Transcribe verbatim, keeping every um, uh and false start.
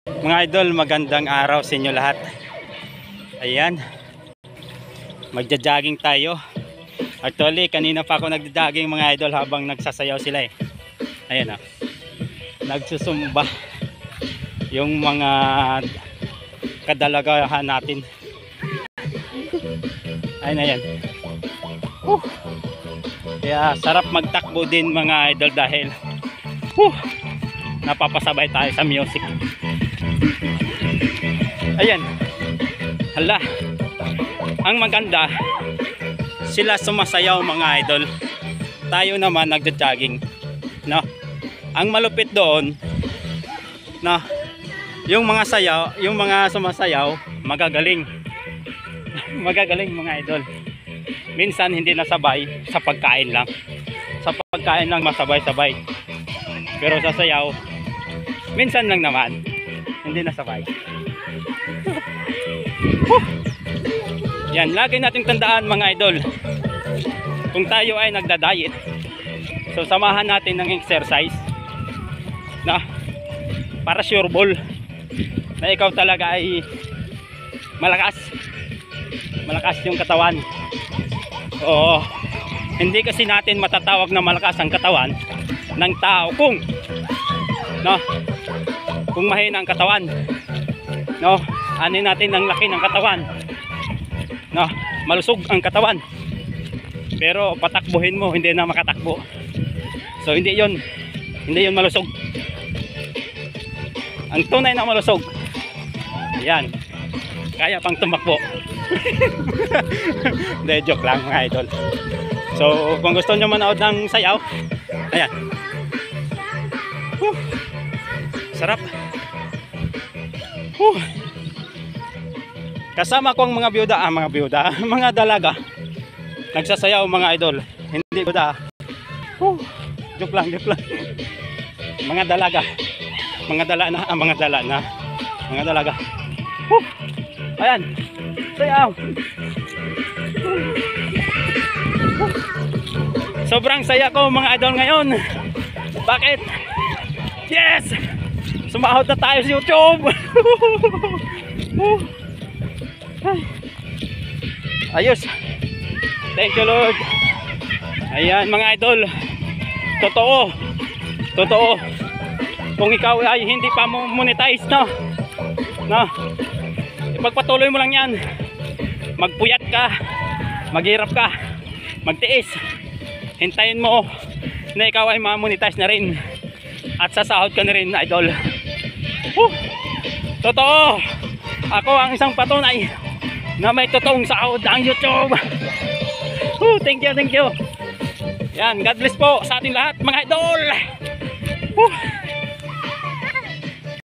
Mga idol, magandang araw sa inyo lahat. Ayan, magja-jogging tayo. Actually, kanina pa ako nagja-jogging mga idol habang nagsasayaw sila eh. Ayan ah, nagsusumba yung mga kadalagahan natin. Ayan, ayan. Uh, kaya sarap magtakbo din mga idol dahil uh, napapasabay tayo sa music. Ayan, hala, ang maganda sila sumasayaw mga idol, tayo naman nagja-jogging, no? Ang malupit doon, no, yung mga sayaw, yung mga sumasayaw magagaling magagaling mga idol. Minsan hindi nasabay sa pagkain lang, sa pagkain lang masabay-sabay, pero sa sayaw minsan lang naman hindi nasabay. Yan, lagi nating tandaan mga idol, kung tayo ay nagda-diet, so samahan natin ng exercise na para sure ball na ikaw talaga ay malakas malakas yung katawan. Oo, hindi kasi natin matatawag na malakas ang katawan ng tao kung no, kung mahina ang katawan, no, ano natin ang laki ng katawan, no, malusog ang katawan, pero patakbuhin mo hindi na makatakbo, so hindi yon hindi yon malusog. Ang tunay na malusog, yan, kaya pang tumakbo. Hindi, joke lang mga idol. So kung gusto nyo manood ng sayaw, ayan, uh, sarap. uh. Kasama ko ang mga byuda, ah, mga byuda, mga dalaga nagsasayaw mga idol, hindi byuda. uh. Joke lang, joke lang. Mga dalaga, mga dala na, ah, mga dala na, mga dalaga. uh. Ayan, sayaw. Sobrang saya ko mga idol ngayon. Bakit? Yes! Sumahod na tayo sa YouTube. Ayos. Thank you Lord. Ayan mga idol, totoo, totoo, kung ikaw ay hindi pa monetize, no, no, ipagpatuloy mo lang yan. Magpuyat ka, maghirap ka, magtiis, hintayin mo na ikaw ay ma-monetize na rin at sasahod ka na rin idol. uh, Totoo, ako ang isang patunay na may totoong sahod ang YouTube. uh, Thank you, thank you. Yan, God bless po sa ating lahat mga idol. uh.